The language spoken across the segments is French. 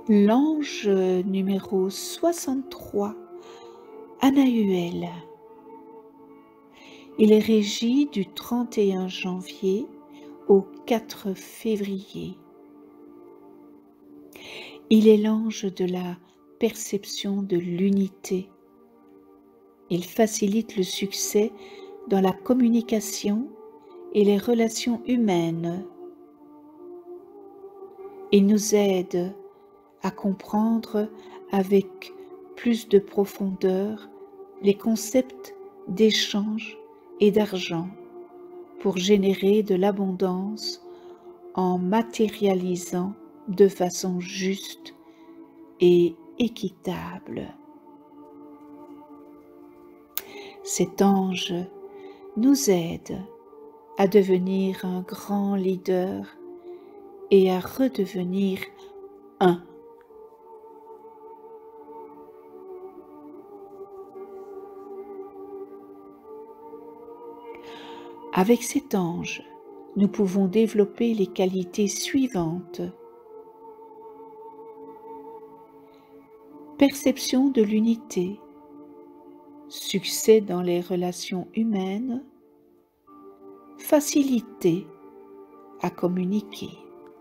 L'ange numéro 63, Anahuel. Il est régi du 31 janvier au 4 février. Il est l'ange de la perception de l'unité. Il facilite le succès dans la communication et les relations humaines. Il nous aide à comprendre avec plus de profondeur les concepts d'échange et d'argent pour générer de l'abondance en matérialisant de façon juste et équitable. Cet ange nous aide à devenir un grand leader et à redevenir un. Avec cet ange, nous pouvons développer les qualités suivantes. Perception de l'unité, succès dans les relations humaines, facilité à communiquer.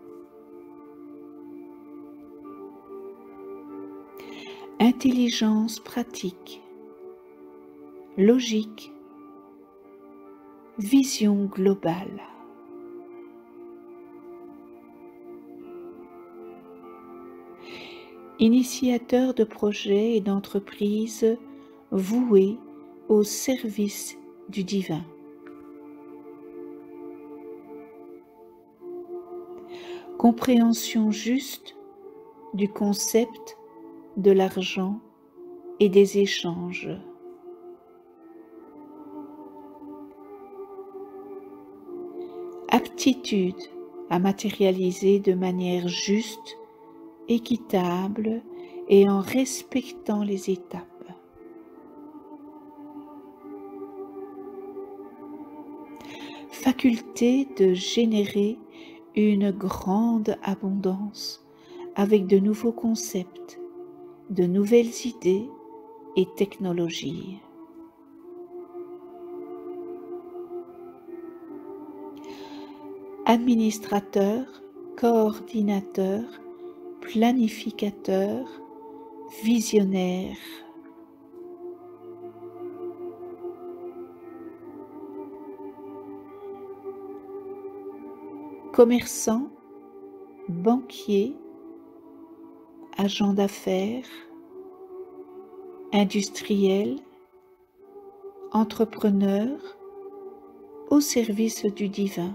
Intelligence pratique, logique, vision globale. Initiateur de projets et d'entreprises voués au service du divin. Compréhension juste du concept de l'argent et des échanges. Aptitude à matérialiser de manière juste, équitable et en respectant les étapes. Faculté de générer une grande abondance avec de nouveaux concepts, de nouvelles idées et technologies. Administrateur, coordinateur, planificateur, visionnaire. Commerçant, banquier, agent d'affaires, industriel, entrepreneur, au service du divin.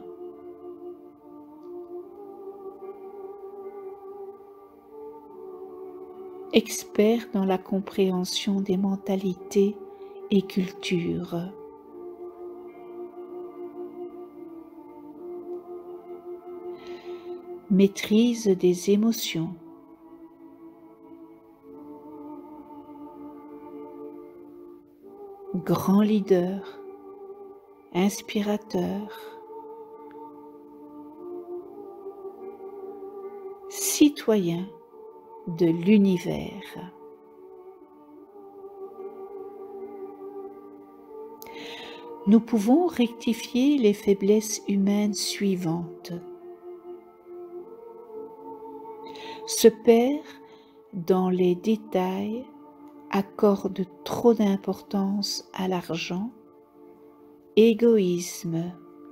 Expert dans la compréhension des mentalités et cultures. Maîtrise des émotions. Grand leader, inspirateur. Citoyen de l'univers. Nous pouvons rectifier les faiblesses humaines suivantes. Se perd dans les détails, accorde trop d'importance à l'argent, égoïsme.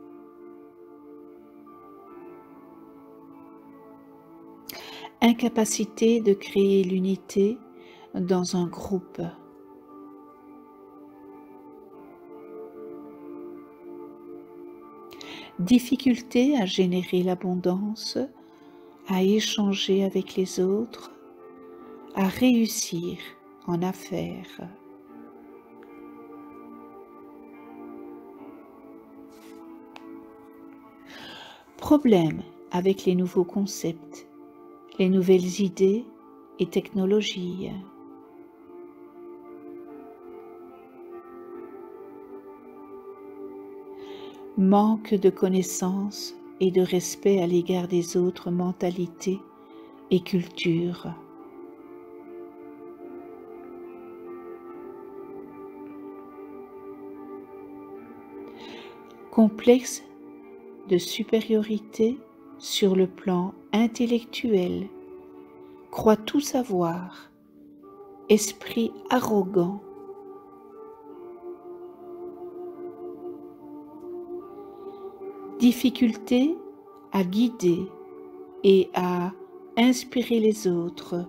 Incapacité de créer l'unité dans un groupe. Difficulté à générer l'abondance, à échanger avec les autres, à réussir en affaires. Problème avec les nouveaux concepts, les nouvelles idées et technologies. Manque de connaissances et de respect à l'égard des autres mentalités et cultures. complexe de supériorité sur le plan intellectuel, croit tout savoir, esprit arrogant, difficulté à guider et à inspirer les autres,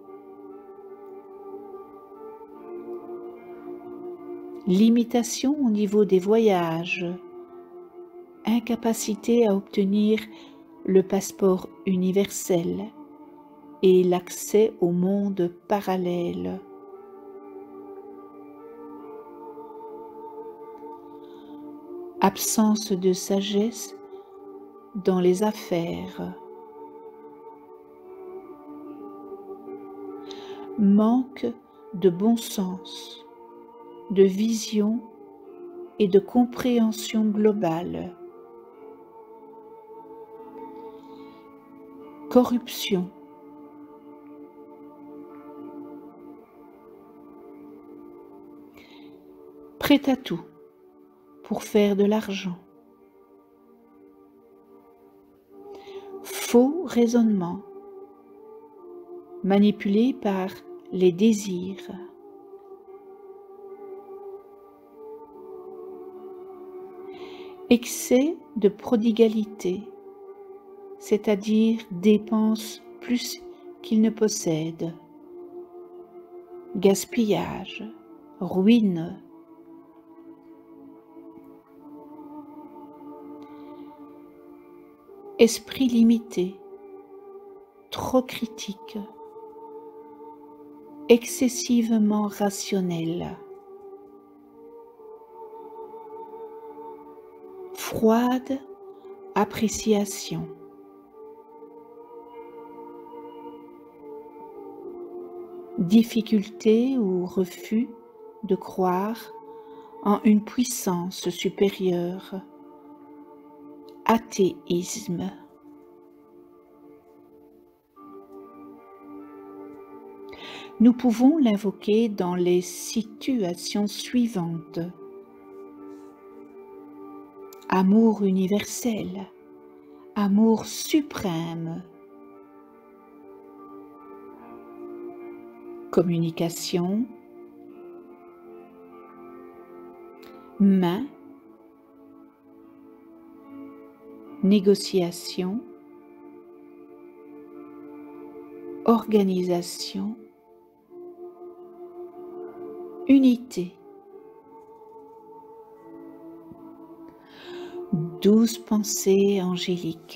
limitation au niveau des voyages, incapacité à obtenir le passeport universel et l'accès au monde parallèle. Absence de sagesse dans les affaires. Manque de bon sens, de vision et de compréhension globale. Corruption. Prêt à tout pour faire de l'argent. Faux raisonnement, manipulé par les désirs. Excès de prodigalité, c'est-à-dire dépense plus qu'il ne possède. Gaspillage, ruine. Esprit limité, trop critique, excessivement rationnel. Froide appréciation. Difficulté ou refus de croire en une puissance supérieure. Athéisme. Nous pouvons l'invoquer dans les situations suivantes. Amour universel, amour suprême, communication, main, négociation, organisation, unité. 12 pensées angéliques.